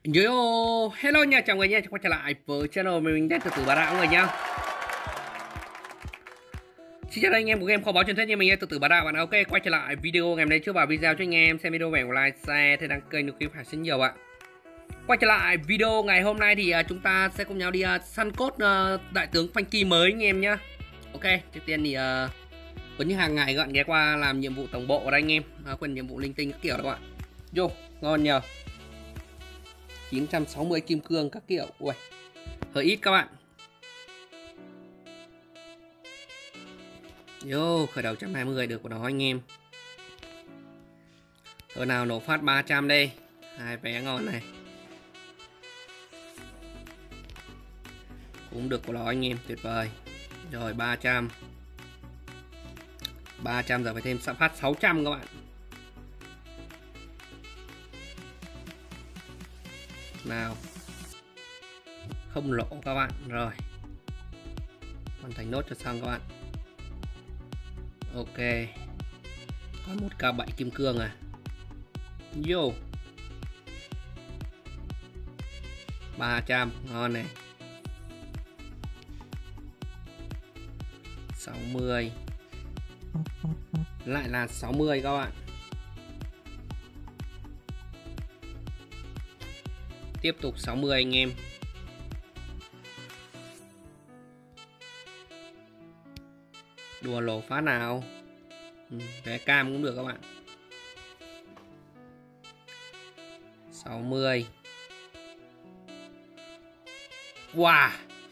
Yo, hello nha, chào người nha, quay trở lại với channel mình đến từ từ Bà Đạo người nha. Xin chào anh em của game kho báu truyền thuyết như mình từ từ Bà Đạo bạn. Ok, quay trở lại video ngày hôm nay. Trước vào video cho anh em xem video về like, share, thế đăng kênh được kịp phải xin nhiều ạ. Quay trở lại video ngày hôm nay thì chúng ta sẽ cùng nhau đi săn cốt đại tướng Franky mới anh em nhá. Ok, trước tiên thì vẫn như hàng ngày các bạn ghé qua làm nhiệm vụ tổng bộ ở đây anh em, quên nhiệm vụ linh tinh các kiểu đó các bạn. Vô, ngon nhờ. 960 kim cương các kiểu. Ui, hơi ít các bạn. Yo, khởi đầu 120 được của nó anh em. Thôi nào nổ phát 300 đây. Hai vé ngon này. Cũng được của nó anh em, tuyệt vời. Rồi 300. 300 giờ phải thêm phát 600 các bạn. Nào. Không lỗ các bạn. Rồi. Hoàn thành nốt cho xong các bạn. Ok. Còn một k7 kim cương à. Yo. 300 ngon này. 60. Lại là 60 các bạn. Tiếp tục 60 anh em. Đùa lỗ phát nào. Vé cam cũng được các bạn. 60. Wow.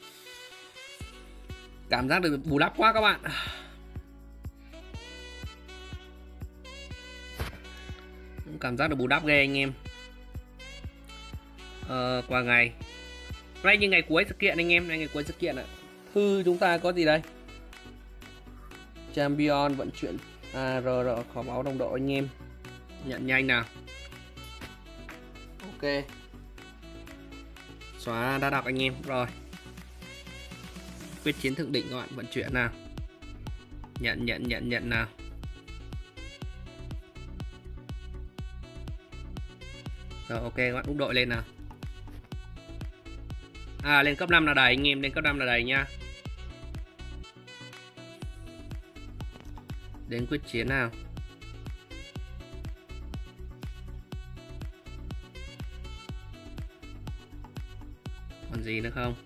Cảm giác được bù đắp quá các bạn. Cảm giác được bù đắp ghê anh em. Qua ngày nay như ngày cuối sự kiện anh em, ngày cuối sự kiện ạ. Thư chúng ta có gì đây? Champion vận chuyển ARR kho báu đồng đội anh em. Nhận nhanh nào. Ok. Xóa đã đọc anh em. Rồi. Quyết chiến thượng đỉnh các bạn, vận chuyển nào. Nhận nào. Rồi ok các bạn, úp đội lên nào. Lên cấp 5 là đầy anh em, lên cấp 5 là đầy nha. Đến quyết chiến nào. Còn gì nữa không?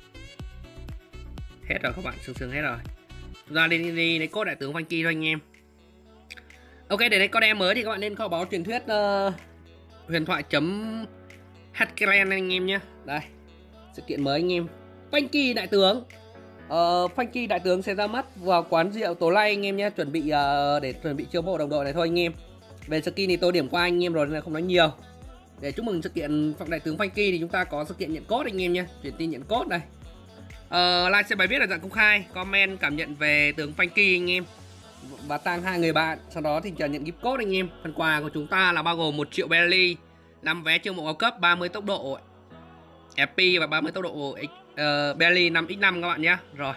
Hết rồi các bạn, sương hết rồi. Chúng ta đi lấy cốt đại tướng Franky thôi anh em. Ok, để lấy con em mới thì các bạn lên kho báu truyền thuyết huyền thoại Hackland anh em nhé. Đây, sự kiện mới anh em. Franky đại tướng. Franky đại tướng sẽ ra mắt vào quán rượu tối nay anh em nhé. Chuẩn bị để chuẩn bị chiêu mộ đồng đội này thôi anh em. Về skin thì tôi điểm qua anh em rồi nên không nói nhiều. Để chúc mừng sự kiện đại tướng Franky thì chúng ta có sự kiện nhận code anh em nhé. Truyền tin nhận code đây. Like xem bài viết là dạng công khai, comment cảm nhận về tướng Franky anh em. Và tag 2 người bạn, sau đó thì chờ nhận gift code anh em. Phần quà của chúng ta là bao gồm 1 triệu belly, 5 vé chiêu mộ cao cấp, 30 tốc độ FP và 30 tốc độ belly 5x5 các bạn nhé. Rồi.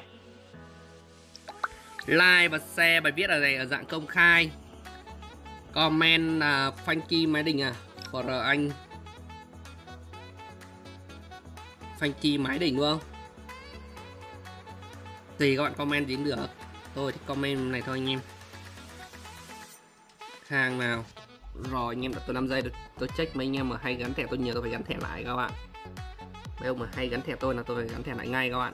Like và share bài viết ở dạng công khai. Comment là Franky máy đỉnh à. For anh Franky máy đỉnh đúng không? Thì các bạn comment gì cũng được. Tôi thì comment này thôi anh em. Hàng nào. Rồi anh em, tôi 5 giây tôi check mấy anh em mà hay gắn thẻ tôi nhớ tôi phải gắn thẻ lại các bạn. Mấy ông mà hay gắn thẻ tôi là tôi phải gắn thẻ lại ngay các bạn.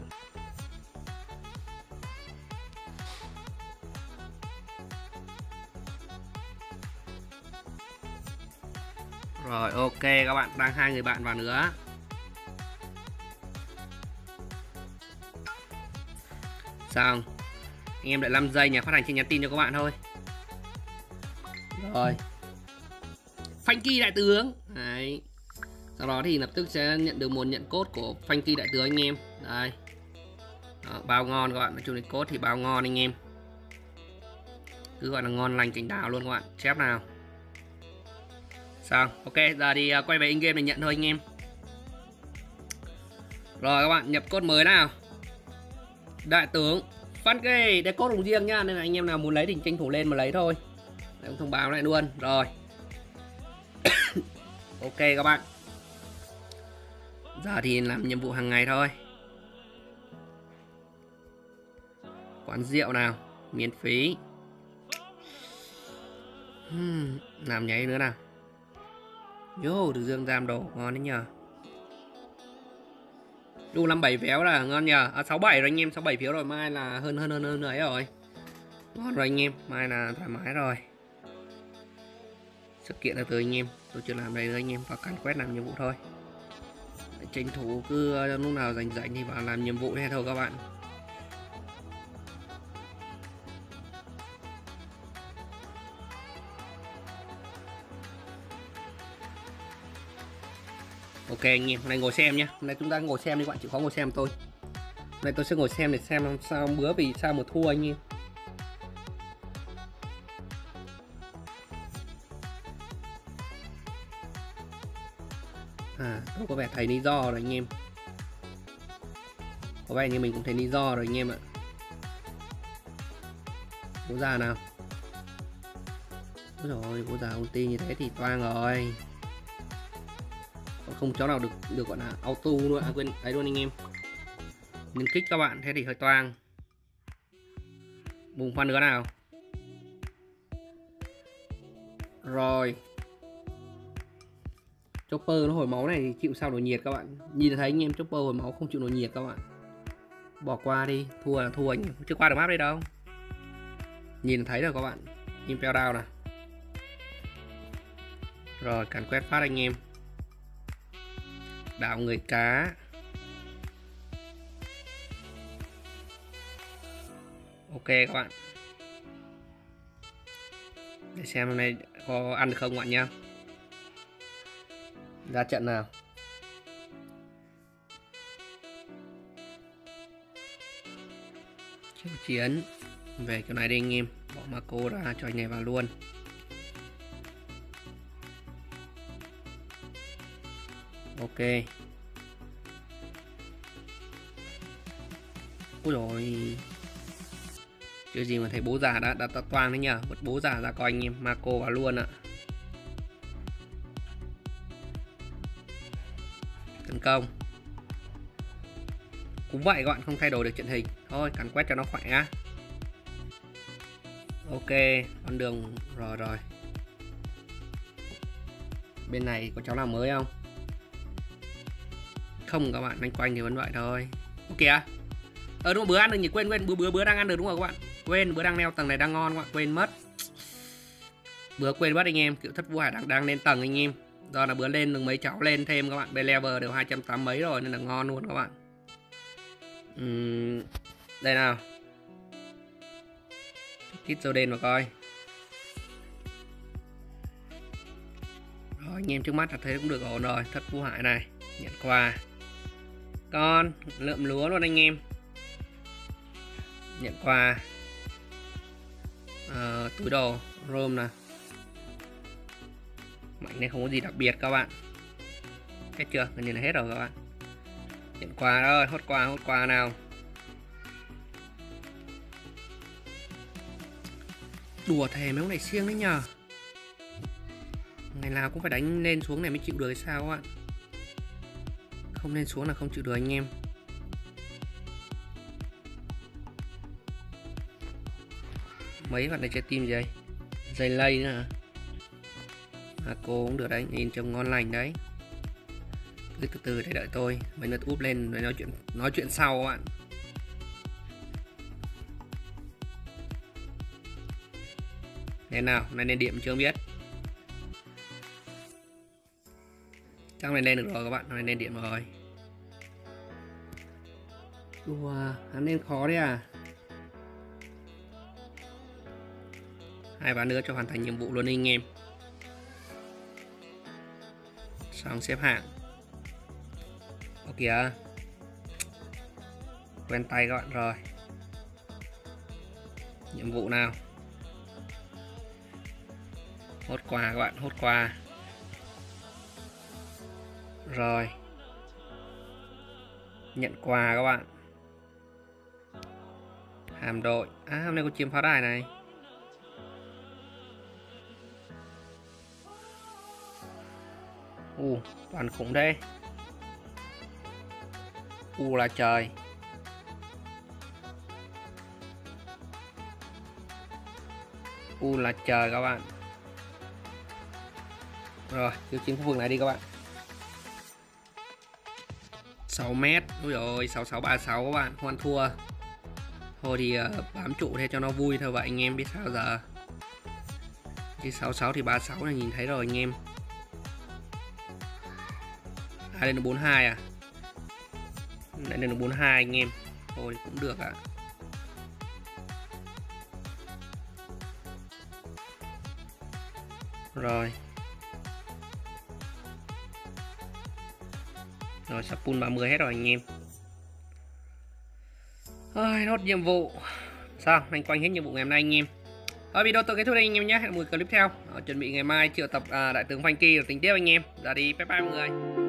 Rồi ok các bạn, đang 2 người bạn vào nữa. Xong. Anh em đợi 5 giây nhà phát hành trên nhắn tin cho các bạn thôi. Rồi. Franky đại tướng. Đấy. Sau đó thì lập tức sẽ nhận được một nhận code của Franky đại tướng anh em. Đây. Đó, bao ngon các bạn, nói chung là code thì bao ngon anh em. Cứ gọi là ngon lành cành đào luôn các bạn. Chép nào. Xong, ok, giờ thì quay về in game để nhận thôi anh em. Rồi các bạn, nhập code mới nào. Đại tướng Franky, để code dùng riêng nhá, nên là anh em nào muốn lấy thì tranh thủ lên mà lấy thôi. Để ông thông báo lại luôn. Rồi. Ok các bạn. Giờ thì làm nhiệm vụ hàng ngày thôi. Quán rượu nào, miễn phí. Làm nháy nữa nào. Yo, được dương giam đồ, ngon đấy nhờ. Đu 57 véo là ngon nhờ. 67 rồi anh em, 67 phiếu rồi, mai là hơn ấy rồi. Ngon rồi anh em, mai là thoải mái rồi. Sự kiện là từ anh em, tôi chưa làm đây nữa anh em, vào càn quét làm nhiệm vụ thôi. Tranh thủ cứ lúc nào rảnh thì vào làm nhiệm vụ thế thôi các bạn. Ok anh em, hôm nay ngồi xem nhé. Hôm nay chúng ta ngồi xem đi các bạn, chịu khó ngồi xem tôi. Hôm nay tôi sẽ ngồi xem để xem sao bữa vì sao mà thua anh em. Tôi có vẻ thấy lý do rồi anh em. Có vẻ như mình cũng thấy lý do rồi anh em ạ. Bố già nào. Ôi rồi, bố già ulti như thế thì toang rồi. Còn không cháu nào được gọi là auto luôn, quên đấy luôn anh em. Nên kích các bạn, thế thì hơi toang. Bùng phát nữa nào. Rồi. Chopper nó hồi máu này thì chịu sao nổi nhiệt các bạn. Nhìn thấy anh em, Chopper hồi máu không chịu nổi nhiệt các bạn. Bỏ qua đi, thua là thua anh em. Chưa qua được map đây đâu. Nhìn thấy rồi các bạn. Impel Down nè. Rồi càn quét phát anh em. Đảo người cá. Ok các bạn. Để xem hôm nay có ăn được không các bạn nhá. Ra trận nào. Chiêu chiến. Về kiểu này đi anh em. Bỏ Marco ra cho anh này vào luôn. Ok. Ôi rồi. Chưa gì mà thấy bố già đã toang đấy nhờ. Bật bố già ra coi anh em. Marco vào luôn ạ. Tấn công. Cũng vậy các bạn, không thay đổi được trận hình. Thôi càn quét cho nó khỏe á. Ok, con đường rồi. Bên này có cháu nào mới không? Không các bạn, anh quanh thì vẫn vậy thôi. Ok à? Đúng rồi, bữa ăn được nhỉ, quên bữa đang ăn được đúng rồi các bạn. Quên, bữa đang leo tầng này đang ngon các bạn, quên mất. Bữa quên mất anh em, kiểu thất vũ hải đang lên tầng anh em. Do là bữa lên được mấy cháu lên thêm các bạn, bên level đều 280 mấy rồi nên là ngon luôn các bạn. Đây nào. Kít dâu đen vào coi. Rồi anh em trước mắt là thấy cũng được ổn rồi. Thất vũ hải này, nhận quà. Con lượm lúa luôn anh em. Nhận quà. Túi đồ room nè. Mạnh này không có gì đặc biệt các bạn. Hết chưa? Gần như là hết rồi các bạn. Nhận quà rồi, hốt quà nào. Đùa thề mấy ông này siêng đấy nhờ. Ngày nào cũng phải đánh lên xuống này mới chịu được hay sao các bạn. Không lên xuống là không chịu được anh em. Mấy bạn này chơi team gì đây? Dây lây nữa hả? Cô cũng được đấy, nhìn trông ngon lành đấy. Cứ từ từ để đợi tôi. Mấy lượt úp lên rồi nói chuyện sau các bạn. Nên nào, này lên điểm chưa biết. Chắc này lên được rồi các bạn, này lên điểm rồi. Đùa, hắn lên khó đấy à. 2 ván nữa cho hoàn thành nhiệm vụ luôn anh em. Xong xếp hạng. Ok kìa. Quen tay các bạn rồi. Nhiệm vụ nào. Hốt quà các bạn, hốt quà. Rồi. Nhận quà các bạn. Hàm đội. Hôm nay có chiếm pháo đài này. Toàn khủng đây. U là trời. U là trời các bạn. Rồi, khiêu chiến khu vực này đi các bạn. 6 mét. Ui rồi, 6636 các bạn, không ăn thua. Thôi thì bám trụ theo cho nó vui thôi vậy anh em, biết sao giờ. Chứ 66 thì 36 này nhìn thấy rồi anh em. Lên được 42 à? Lại lên được 42 anh em. Thôi cũng được ạ. Rồi. Rồi sắp full 30 hết rồi anh em. Ôi, nốt nhiệm vụ. Sao? Anh quanh hết nhiệm vụ ngày hôm nay anh em. Ở video tôi kết thúc đây anh em nhé. Hẹn gặp lại clip theo. Chuẩn bị ngày mai triệu tập đại tướng Franky rồi tính tiếp anh em. Giờ đi, bye bye mọi người.